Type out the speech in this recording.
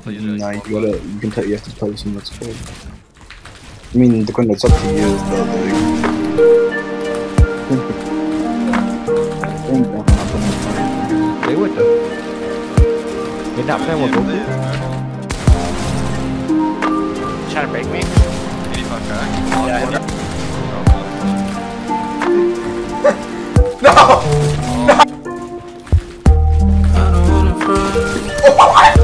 Nah, you can tell, you have to play with someone that's good. I mean, it's up to you, but They would though. You're not playing with Goku? Trying to break me? 85 crack. No! No!